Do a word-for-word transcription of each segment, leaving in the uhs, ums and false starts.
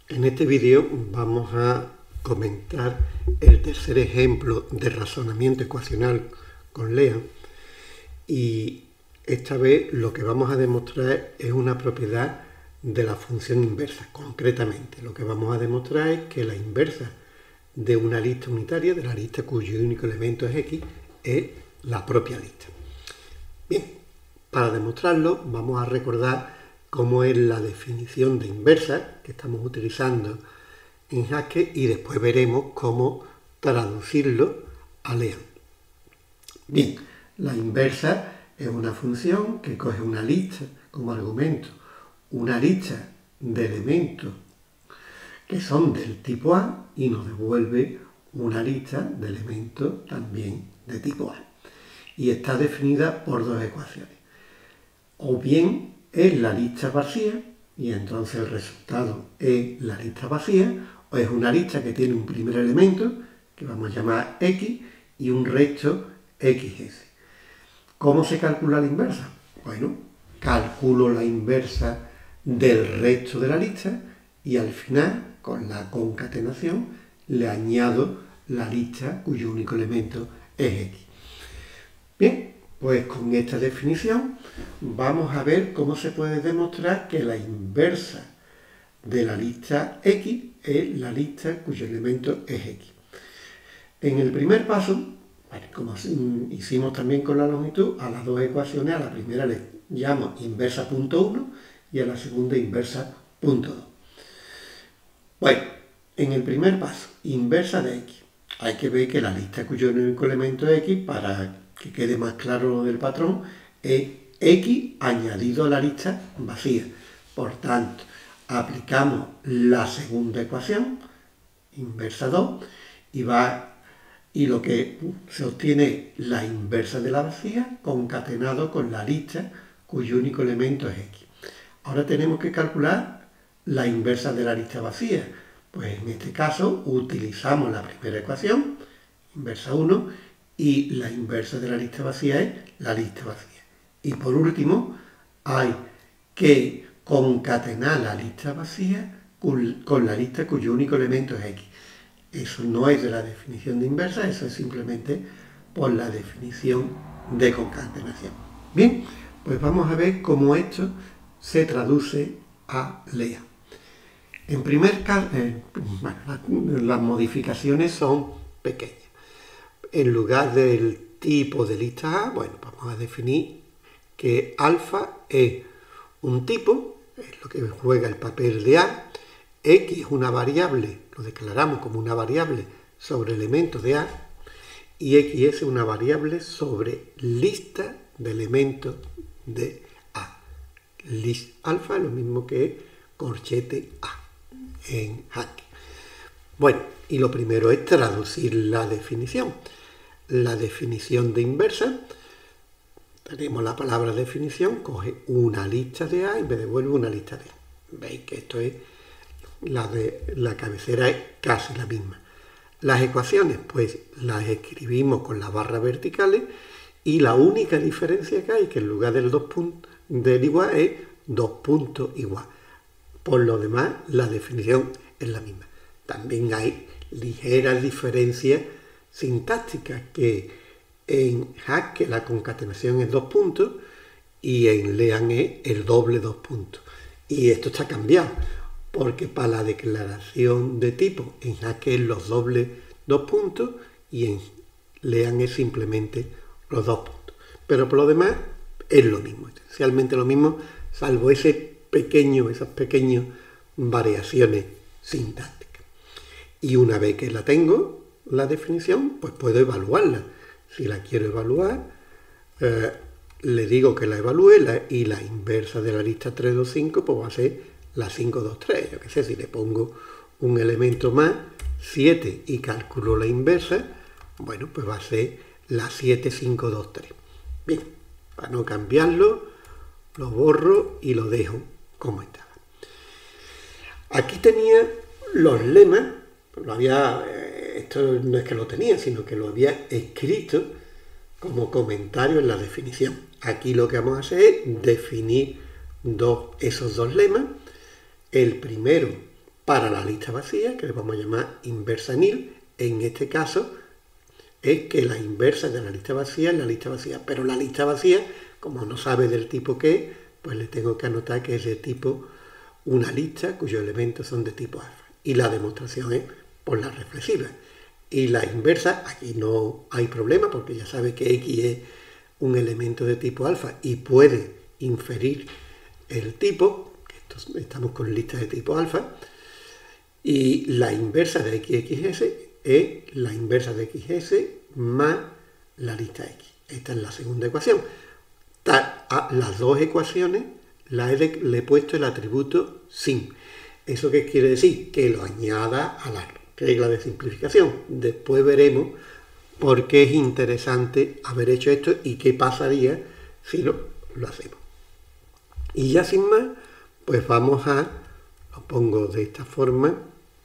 En este vídeo vamos a comentar el tercer ejemplo de razonamiento ecuacional con Lean, y esta vez lo que vamos a demostrar es una propiedad de la función inversa. Concretamente, lo que vamos a demostrar es que la inversa de una lista unitaria, de la lista cuyo único elemento es X, es la propia lista. Bien, para demostrarlo vamos a recordar cómo es la definición de inversa que estamos utilizando en Haskell y después veremos cómo traducirlo a Lean. Bien, la inversa es una función que coge una lista como argumento, una lista de elementos que son del tipo A y nos devuelve una lista de elementos también de tipo A. Y está definida por dos ecuaciones. O bien es la lista vacía, y entonces el resultado es la lista vacía, o es una lista que tiene un primer elemento, que vamos a llamar X, y un resto equis ese. ¿Cómo se calcula la inversa? Bueno, calculo la inversa del resto de la lista y al final, con la concatenación, le añado la lista cuyo único elemento es X. Bien, pues con esta definición vamos a ver cómo se puede demostrar que la inversa de la lista X es la lista cuyo elemento es X. En el primer paso, bueno, como hicimos también con la longitud, a las dos ecuaciones, a la primera le llamo inversa punto uno y a la segunda inversa punto dos. Bueno, en el primer paso, inversa de X. Hay que ver que la lista cuyo único elemento es X, para que quede más claro lo del patrón, es X añadido a la lista vacía. Por tanto, aplicamos la segunda ecuación, inversa dos, y, va, y lo que se obtiene es la inversa de la vacía concatenado con la lista cuyo único elemento es X. Ahora tenemos que calcular la inversa de la lista vacía. Pues en este caso utilizamos la primera ecuación, inversa uno, y la inversa de la lista vacía es la lista vacía. Y por último, hay que concatenar la lista vacía con la lista cuyo único elemento es X. Eso no es de la definición de inversa, eso es simplemente por la definición de concatenación. Bien, pues vamos a ver cómo esto se traduce a Lean. En primer caso, eh, bueno, las modificaciones son pequeñas. En lugar del tipo de lista A, bueno, vamos a definir que alfa es un tipo, es lo que juega el papel de A, X es una variable, lo declaramos como una variable sobre elementos de A, y X es una variable sobre lista de elementos de A. List alfa es lo mismo que corchete A en Haskell. Bueno, y lo primero es traducir la definición. La definición de inversa, tenemos la palabra definición, coge una lista de A y me devuelve una lista de A. Veis que esto es, la de la cabecera es casi la misma. Las ecuaciones, pues las escribimos con las barras verticales, y la única diferencia que hay, que en lugar del dos puntos del igual es dos puntos igual. Por lo demás, la definición es la misma. También hay ligeras diferencias sintácticas, que en Haskell la concatenación es dos puntos y en Lean es el doble dos puntos. Y esto está cambiado, porque para la declaración de tipo en Haskell es los dobles dos puntos y en Lean es simplemente los dos puntos. Pero por lo demás es lo mismo, esencialmente lo mismo, salvo ese pequeño, esas pequeñas variaciones sintácticas. Y una vez que la tengo, la definición, pues puedo evaluarla. Si la quiero evaluar, eh, le digo que la evalúe, la, y la inversa de la lista tres dos cinco pues va a ser la cinco dos tres. Yo qué sé, si le pongo un elemento más, siete, y calculo la inversa, bueno, pues va a ser la siete cinco dos tres. Bien, para no cambiarlo, lo borro y lo dejo como estaba. Aquí tenía los lemas, lo había, esto no es que lo tenía, sino que lo había escrito como comentario en la definición. Aquí lo que vamos a hacer es definir dos, esos dos lemas. El primero para la lista vacía, que le vamos a llamar inversa nil. En este caso es que la inversa de la lista vacía es la lista vacía, pero la lista vacía, como no sabe del tipo que es, pues le tengo que anotar que es de tipo una lista cuyos elementos son de tipo alfa. Y la demostración es por la reflexiva. Y la inversa, aquí no hay problema porque ya sabe que X es un elemento de tipo alfa y puede inferir el tipo, que esto, estamos con listas de tipo alfa, y la inversa de X X S es la inversa de X S más la lista X. Esta es la segunda ecuación. A las dos ecuaciones la he de, le he puesto el atributo sin. ¿Eso qué quiere decir? Que lo añada a la regla de simplificación. Después veremos por qué es interesante haber hecho esto y qué pasaría si lo, lo hacemos. Y ya sin más, pues vamos a, lo pongo de esta forma,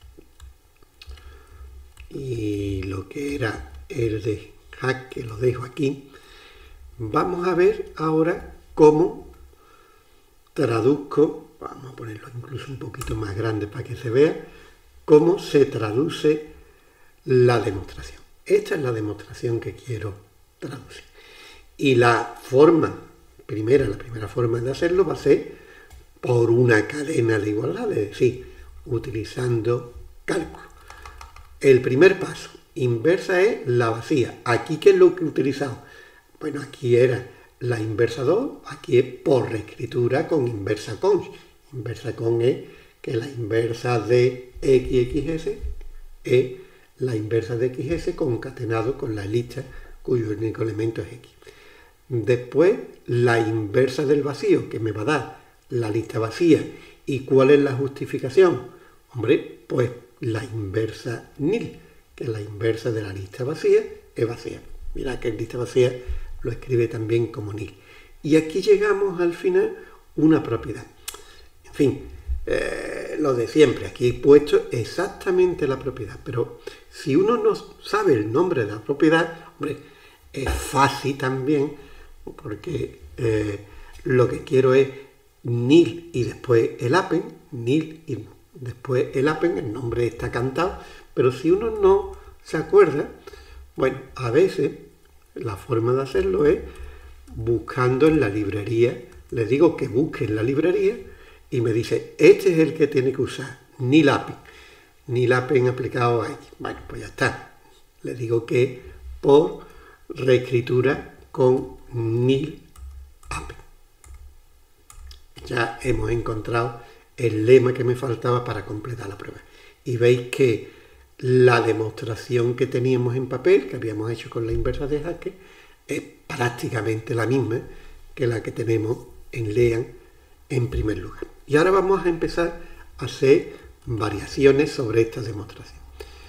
y lo que era el de hack, que lo dejo aquí. Vamos a ver ahora cómo traduzco, vamos a ponerlo incluso un poquito más grande para que se vea, cómo se traduce la demostración. Esta es la demostración que quiero traducir. Y la forma, primera, la primera forma de hacerlo va a ser por una cadena de igualdad, es decir, utilizando cálculo. El primer paso, inversa es la vacía. ¿Aquí qué es lo que he utilizado? Bueno, aquí era la inversa dos, aquí es por reescritura con inversa con. Inversa con es que la inversa de X X S es la inversa de X S concatenado con la lista cuyo único elemento es X. Después, la inversa del vacío, que me va a dar la lista vacía. ¿Y cuál es la justificación? Hombre, pues la inversa nil, que la inversa de la lista vacía es vacía. Mira que en lista vacía lo escribe también como nil. Y aquí llegamos al final una propiedad. En fin, eh, lo de siempre, aquí he puesto exactamente la propiedad, pero si uno no sabe el nombre de la propiedad, hombre, es fácil también, porque eh, lo que quiero es nil y después el append, nil y después el append, el nombre está cantado, pero si uno no se acuerda, bueno, a veces la forma de hacerlo es buscando en la librería. Le digo que busque en la librería y me dice, este es el que tiene que usar, nil append, nil append aplicado a X. Bueno, pues ya está. Le digo que por reescritura con nil append. Ya hemos encontrado el lema que me faltaba para completar la prueba. Y veis que la demostración que teníamos en papel, que habíamos hecho con la inversa de Haskell, es prácticamente la misma que la que tenemos en LEAN en primer lugar. Y ahora vamos a empezar a hacer variaciones sobre esta demostración.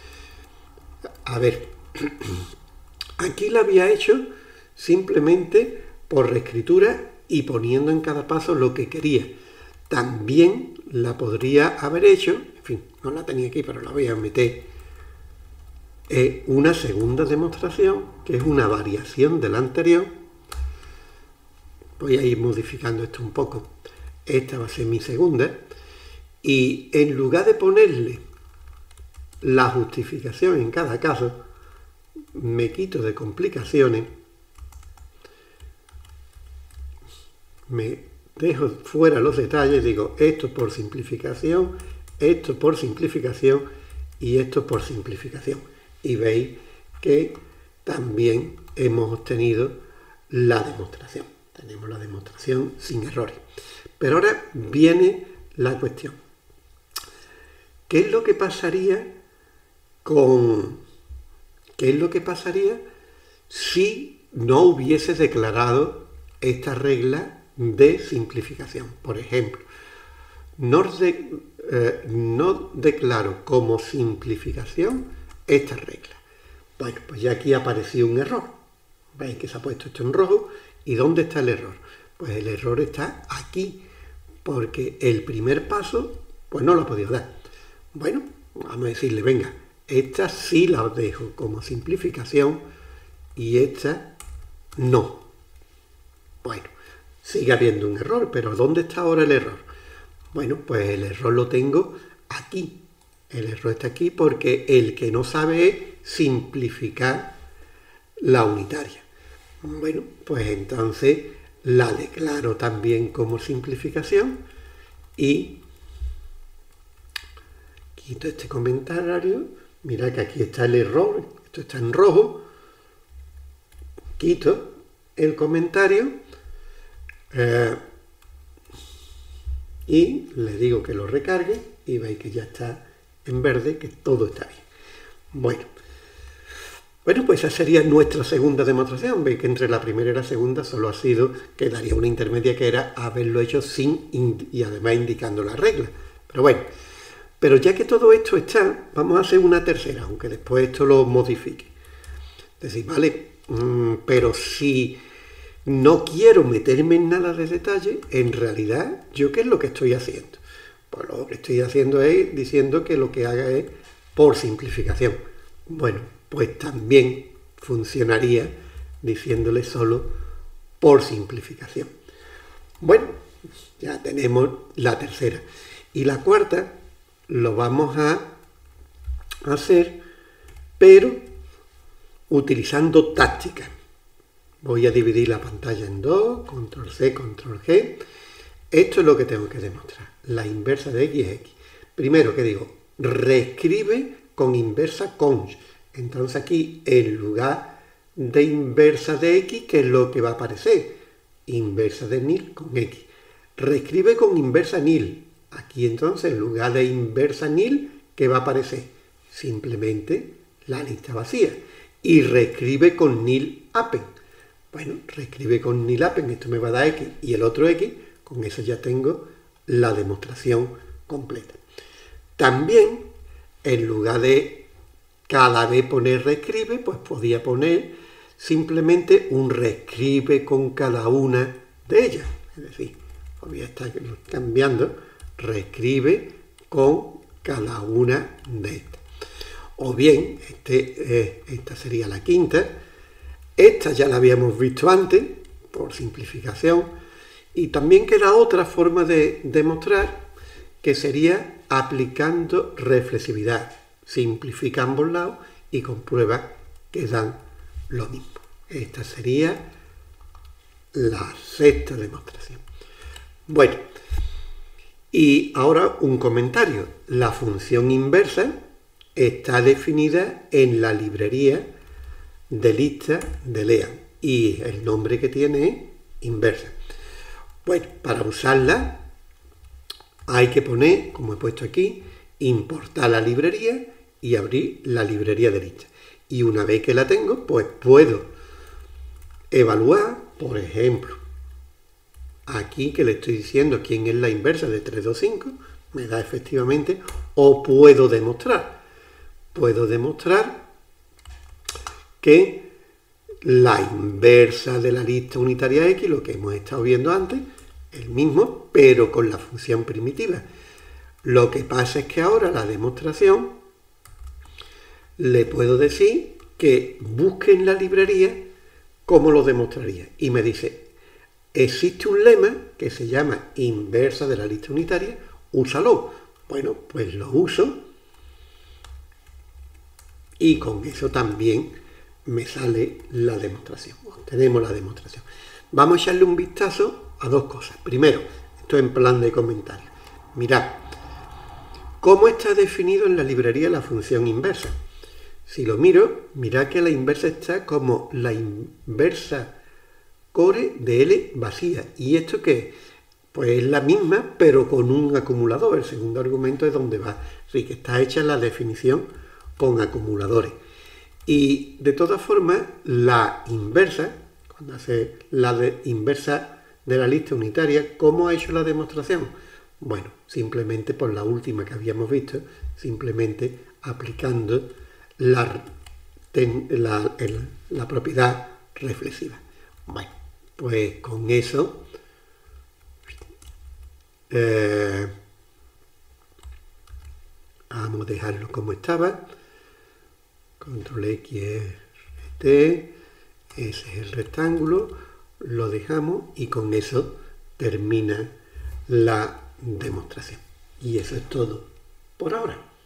A ver, aquí la había hecho simplemente por reescritura y poniendo en cada paso lo que quería. También la podría haber hecho, en fin, no la tenía aquí, pero la voy a meter, eh, una segunda demostración, que es una variación de la anterior. Voy a ir modificando esto un poco. Esta va a ser mi segunda. Y en lugar de ponerle la justificación en cada caso, me quito de complicaciones, me dejo fuera los detalles, digo esto por simplificación, esto por simplificación y esto por simplificación. Y veis que también hemos obtenido la demostración. Tenemos la demostración sin errores. Pero ahora viene la cuestión. ¿Qué es lo que pasaría con... ¿Qué es lo que pasaría si no hubiese declarado esta regla de simplificación? Por ejemplo, no, de, eh, no declaro como simplificación esta regla. Bueno, pues ya aquí apareció un error. Veis que se ha puesto esto en rojo. ¿Y dónde está el error? Pues el error está aquí, porque el primer paso, pues no lo ha podido dar. Bueno, vamos a decirle, venga, esta sí la dejo como simplificación y esta no. Bueno, sigue habiendo un error, pero ¿dónde está ahora el error? Bueno, pues el error lo tengo aquí, El error está aquí porque el que no sabe es simplificar la unitaria. Bueno, pues entonces la declaro también como simplificación y quito este comentario. Mira que aquí está el error, esto está en rojo. Quito el comentario eh, y le digo que lo recargue y veis que ya está en verde, que todo está bien. Bueno, bueno, pues esa sería nuestra segunda demostración. Veis que entre la primera y la segunda solo ha sido, quedaría una intermedia que era haberlo hecho sin y además indicando la regla. Pero bueno, pero ya que todo esto está, vamos a hacer una tercera, aunque después esto lo modifique. Es decir, vale, mmm, pero si no quiero meterme en nada de detalle, en realidad, ¿yo qué es lo que estoy haciendo? Pues lo que estoy haciendo es diciendo que lo que haga es por simplificación. Bueno, pues también funcionaría diciéndole solo por simplificación. Bueno, ya tenemos la tercera. Y la cuarta lo vamos a hacer, pero utilizando tácticas. Voy a dividir la pantalla en dos, control C, control G. Esto es lo que tengo que demostrar. La inversa de X es X. Primero, que digo? Reescribe con inversa cons. Entonces aquí, en lugar de inversa de X, ¿qué es lo que va a aparecer? Inversa de nil con X. Reescribe con inversa nil. Aquí entonces, en lugar de inversa nil, ¿qué va a aparecer? Simplemente la lista vacía. Y reescribe con nil append. Bueno, reescribe con nil append, esto me va a dar X y el otro X. Con eso ya tengo la demostración completa. También, en lugar de cada vez poner reescribe, pues podía poner simplemente un reescribe con cada una de ellas. Es decir, voy a estar cambiando reescribe con cada una de estas. O bien, este, eh, esta sería la quinta. Esta ya la habíamos visto antes, por simplificación. Y también queda otra forma de demostrar, que sería aplicando reflexividad. Simplifica ambos lados y comprueba que dan lo mismo. Esta sería la sexta demostración. Bueno, y ahora un comentario. La función inversa está definida en la librería de lista de Lean y el nombre que tiene es inversa. Bueno, para usarla hay que poner, como he puesto aquí, importar la librería y abrir la librería de lista. Y una vez que la tengo, pues puedo evaluar, por ejemplo, aquí que le estoy diciendo quién es la inversa de tres, dos, cinco, me da efectivamente, o puedo demostrar. Puedo demostrar que la inversa de la lista unitaria X, lo que hemos estado viendo antes, el mismo, pero con la función primitiva. Lo que pasa es que ahora la demostración le puedo decir que busque en la librería cómo lo demostraría. Y me dice, existe un lema que se llama inversa de la lista unitaria, úsalo. Bueno, pues lo uso y con eso también me sale la demostración. Tenemos la demostración. Vamos a echarle un vistazo a dos cosas. Primero, esto en plan de comentario. Mirad, ¿cómo está definido en la librería la función inversa? Si lo miro, mirad que la inversa está como la inversa core de L vacía. ¿Y esto qué es? Pues es la misma, pero con un acumulador. El segundo argumento es donde va. Así que está hecha la definición con acumuladores. Y de todas formas, la inversa, cuando hace la de inversa de la lista unitaria, ¿cómo ha hecho la demostración? Bueno, simplemente por la última que habíamos visto, simplemente aplicando la, la, el, la propiedad reflexiva. Bueno, pues con eso eh, vamos a dejarlo como estaba. Control X es T, ese es el rectángulo, lo dejamos y con eso termina la demostración. Y eso es todo por ahora.